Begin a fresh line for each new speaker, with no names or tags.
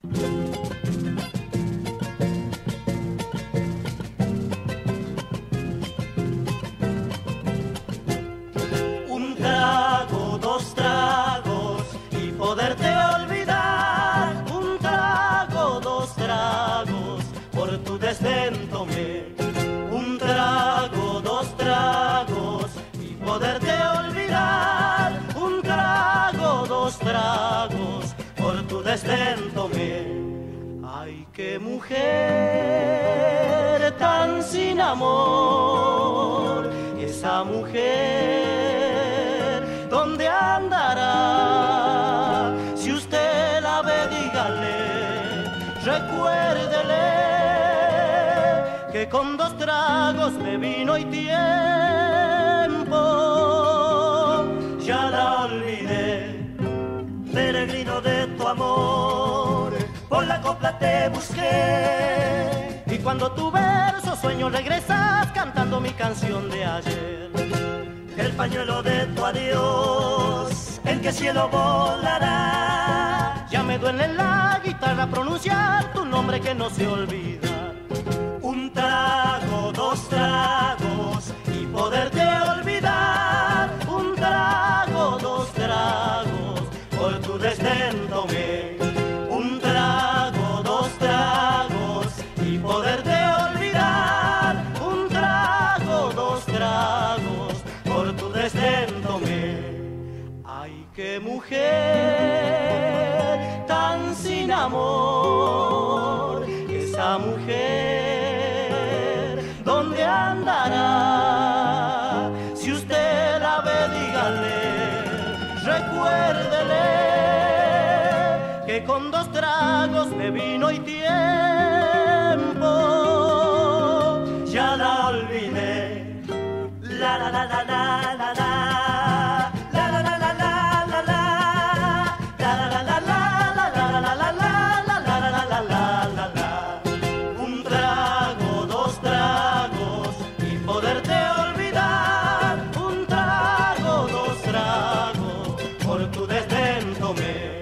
Un trago, dos tragos y poderte olvidar. Un trago, dos tragos, por tu desdén tomé. Un trago, dos tragos y poderte olvidar. Un trago, dos tragos, por tu desdén tomé. Ay, qué mujer tan sin amor, esa mujer, ¿dónde andará? Si usted la ve, dígale, recuérdele que con dos tragos de vino y tiempo ya la olvidé. Peregrino de tu amor, por la copla te busqué, y cuando tu verso sueño regresas cantando mi canción de ayer. El pañuelo de tu adiós, ¿en qué cielo volará? Ya me duele en la guitarra pronunciar tu nombre que no se olvida. Un trago, dos tragos y poderte olvidar. Un trago, dos tragos, por tu desdén tomé. Un trago, dos tragos y poderte olvidar. Un trago, dos tragos, por tu desdén tomé. Ay, qué mujer tan sin amor, esa mujer, ¿dónde andará? Si usted la ve, dígale, recuérdele que con dos tragos de vino y tiempo ya la olvidé. La la la la la la la. Un trago, dos tragos y poderte olvidar. Un trago, dos tragos, por tu desdén tomé.